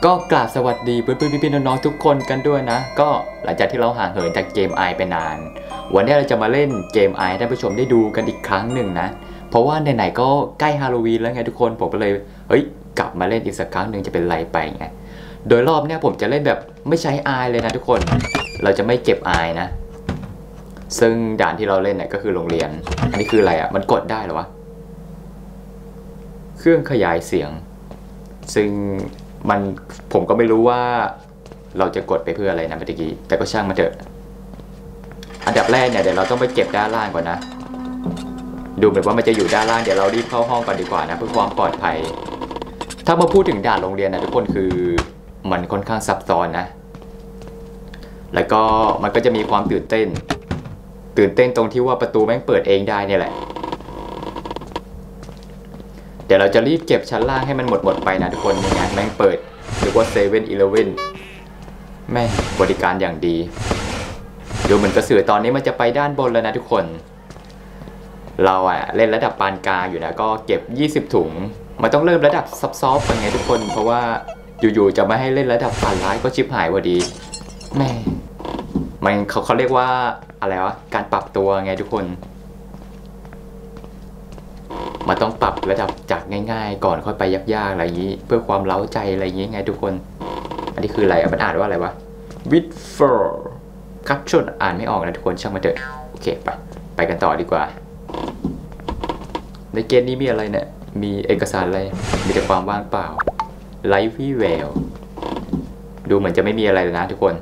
ก็กราบสวัสดีเพื่อนๆพี่ๆน้องๆทุกคนกันด้วยนะก็หลังจากที่เราห่างเหินจากเกมไอไปนานวันนี้เราจะมาเล่นเกมไอให้ท่านผู้ชมได้ดูกันอีกครั้งหนึ่งนะเพราะว่าไหนๆก็ใกล้ฮาโลวีนแล้วไงทุกคนผมก็เลยกลับมาเล่นอีกสักครั้งหนึ่งจะเป็นไรไปไงโดยรอบเนี้ยผมจะเล่นแบบไม่ใช้ไอเลยนะทุกคนเราจะไม่เก็บไอนะซึ่งด่านที่เราเล่นเนี่ยก็คือโรงเรียนอันนี้คืออะไรอ่ะมันกดได้เหรอวะเครื่องขยายเสียงซึ่งผมก็ไม่รู้ว่าเราจะกดไปเพื่ออะไรนะเมื่อกี้แต่ก็ช่างมาเถอะอันดับแรกเนี่ยเดี๋ยวเราต้องไปเก็บด้านล่างก่อนนะดูเหมือนว่ามันจะอยู่ด้านล่างเดี๋ยวเรารีบเข้าห้องก่อนดีกว่านะเพื่อความปลอดภัยถ้ามาพูดถึงด่านโรงเรียนนะทุกคนคือมันค่อนข้างซับซ้อนนะแล้วก็มันก็จะมีความตื่นเต้นตรงที่ว่าประตูแม่งเปิดเองได้เนี่ยแหละเดี๋ยวเราจะรีบเก็บชั้นล่างให้มันหมดไปนะทุกคนไม่งั้นแม่งเปิดหรือว่า7-Elevenแม่งบริการอย่างดีดูเหมือนกระสือตอนนี้มันจะไปด้านบนแล้วนะทุกคนเราเล่นระดับปานกลางอยู่นะก็เก็บ20ถุงมันต้องเริ่มระดับซอฟต์ๆกันไงทุกคนเพราะว่าอยู่ๆจะไม่ให้เล่นระดับฝันร้ายก็ชิบหายพอดีแม่มันเขาเรียกว่าอะไรวะการปรับตัวไงทุกคนมันต้องปรับระดับจากง่ายๆก่อนค่อยไปยากๆอะไรอย่างนี้เพื่อความเล้าใจอะไรอย่างนี้ไงทุกคนอันนี้คืออะไรมันอ่านว่าอะไรวะ with for ครับชนอ่านไม่ออกนะทุกคนช่างมันเถอะโอเคไปกันต่อดีกว่าในเกมนี้มีอะไรเนี่ยมีเอกสารอะไรมีแต่ความว่างเปล่า Lively Well ดูเหมือนจะไม่มีอะไรเลยนะทุกคน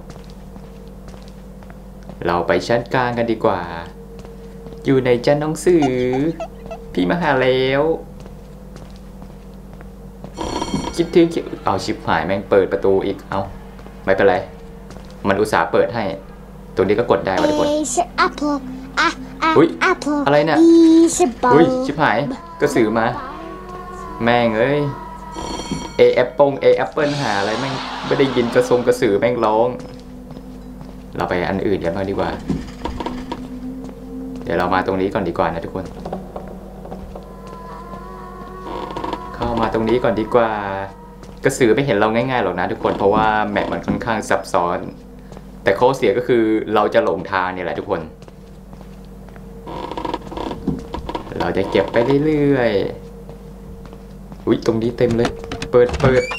เราไปชั้นกลางกันดีกว่าอยู่ในชั้นหนังสือพี่มาหาแล้วคิดถึงเอาชิบหายแม่งเปิดประตูอีกเอาไม่เป็นไรมันอุตส่าห์เปิดให้ตรงนี้ก็กดได้ว่ะทุกคนอุ้ยอะไรเนี่ยอุ้ยชิบหายกระสือมาแม่งเอ้ยแอปเปิลหาอะไรแม่งไม่ได้ยินกระสือแม่งร้องเราไปอันอื่นกันบ้างดีกว่าเดี๋ยวเรามาตรงนี้ก่อนดีกว่านะทุกคนเข้ามาตรงนี้ก่อนดีกว่ากระสือไม่เห็นเราง่ายๆหรอกนะทุกคนเพราะว่าแมปมันค่อนข้างซับซ้อนแต่ข้อเสียก็คือเราจะหลงทางเนี่ยแหละทุกคนเราจะเก็บไปเรื่อยๆอุ๊ยตรงนี้เต็มเลยเปิด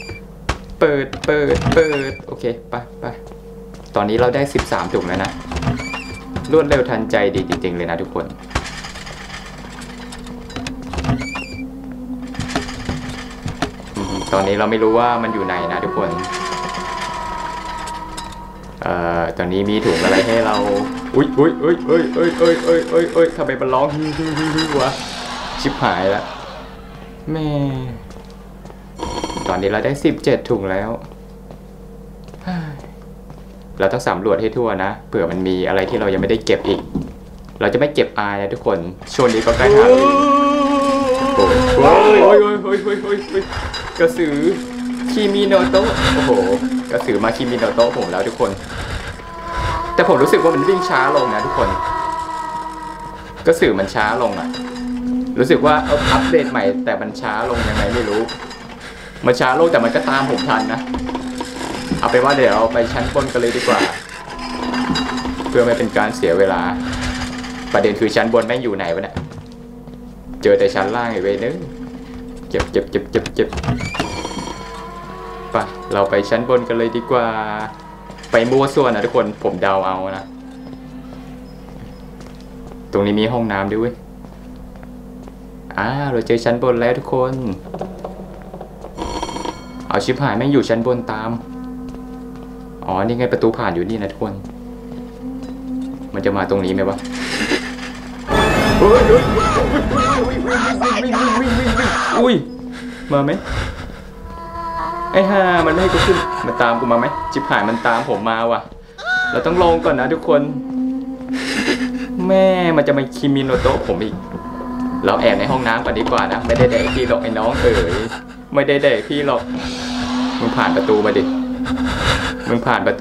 โอเคไปตอนนี้เราได้13ถุงแล้วนะรวดเร็วทันใจดีจริงๆเลยนะทุกคนตอนนี้เราไม่รู้ว่ามันอยู่ไหนนะทุกคนตอนนี้มีถุงอะไรให้เราอุ๊ยทำไมมันร้องวะชิบหายแล้วแม่ตอนนี้เราได้17ถุงแล้วเราต้องสำรวจให้ทั่วนะเผื่อมันมีอะไรที่เรายังไม่ได้เก็บอีกเราจะไม่เก็บอายนะทุกคนช่วงนี้ก็ใกล้หาเลยโอ้ยกระสือคิมิโนโตะโอ้โหกระสือมาคิมิโนโตะผมแล้วทุกคนแต่ผมรู้สึกว่ามันวิ่งช้าลงนะทุกคนกระสือมันช้าลงรู้สึกว่าอัปเดตใหม่แต่มันช้าลงยังไงไม่รู้มันช้าลงแต่มันก็ตามผมทันนะเอาไปว่าเดี๋ยวเราไปชั้นบนกันเลยดีกว่าเพื่อไม่เป็นการเสียเวลาประเด็นคือชั้นบนแม่งอยู่ไหนวะเนี่ยเจอแต่ชั้นล่างไอ้เว้ยนึงเจ็บไปเราไปชั้นบนกันเลยดีกว่าไปมั่วส่วนนะทุกคนผมเดาเอานะตรงนี้มีห้องน้ำด้วยเราเจอชั้นบนแล้วทุกคนเอาชิบหายแม่งอยู่ชั้นบนตามนี่ไงประตูผ่านอยู่นี่นะทุกคนมันจะมาตรงนี้ไหมวะอุ้ยมาไหมไอ้ห่ามันไม่ให้กูขึ้นมันตามกูมาไหมชิบหายมันตามผมมาว่ะเราต้องลงก่อนนะทุกคนแม่มันจะมาคิมิโนโตะผมอีกเราแอบในห้องน้ำก่อนดีกว่านะไม่ได้แดกพี่หรอกไอ้น้องไม่ได้แดกพี่หรอกมึงผ่านประตูมาดิมึง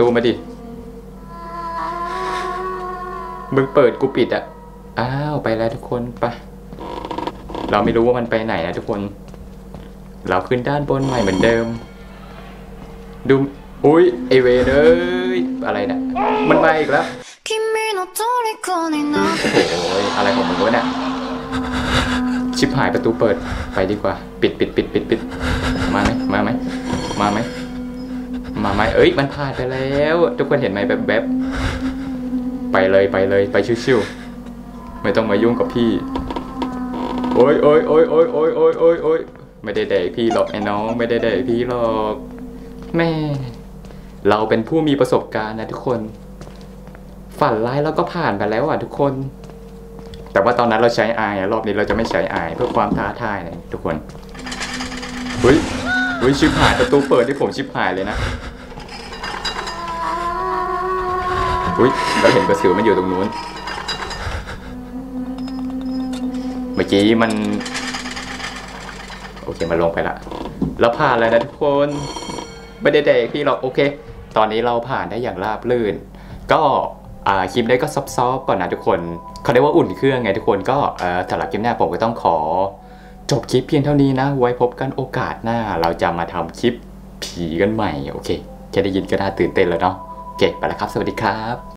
เปิดกูปิดไปแล้วทุกคนไปเราไม่รู้ว่ามันไปไหนนะทุกคนเราขึ้นด้านบนใหม่เหมือนเดิมดูอุ้ยไอเวเอ้ยอะไรเนี่ยมันมาอีกแล้วโอ้ยอะไรของมึงวะเนี่ยชิบหายประตูเปิดไปดีกว่าปิดมาไหมเอ้ยมันผ่านไปแล้วทุกคนเห็นไหมแบบไปเลยไปชิวๆไม่ต้องมายุ่งกับพี่โอ้ยไม่ได้แดกพี่หรอกไอ้น้องไม่ได้แดกพี่หรอกแม่เราเป็นผู้มีประสบการณ์นะทุกคนฝันร้ายแล้วก็ผ่านไปแล้วอ่ะทุกคนแต่ว่าตอนนั้นเราใช้อายรอบนี้เราจะไม่ใช้อายเพื่อความท้าทายนะทุกคนเฮ้ยชิบหายประตูเปิดที่ผมชิบหายเลยนะเราเห็นกระสือมันอยู่ตรงนู้นเมื่อกี้มันโอเคมาลงไปละแล้วผ่านเลยนะทุกคนไม่ได้แดกพี่หรอกโอเคตอนนี้เราผ่านได้อย่างราบรื่นก็คลิปได้ก็ซอฟๆก่อนนะทุกคนเขาเรียกว่าอุ่นเครื่องไงทุกคนก็สำหรับคลิปหน้าผมก็ต้องขอจบคลิปเพียงเท่านี้นะไว้พบกันโอกาสหน้าเราจะมาทำคลิปผีกันใหม่โอเคแค่ได้ยินก็น่าตื่นเต้นแล้วเนาะโอเคไปแล้วครับสวัสดีครับ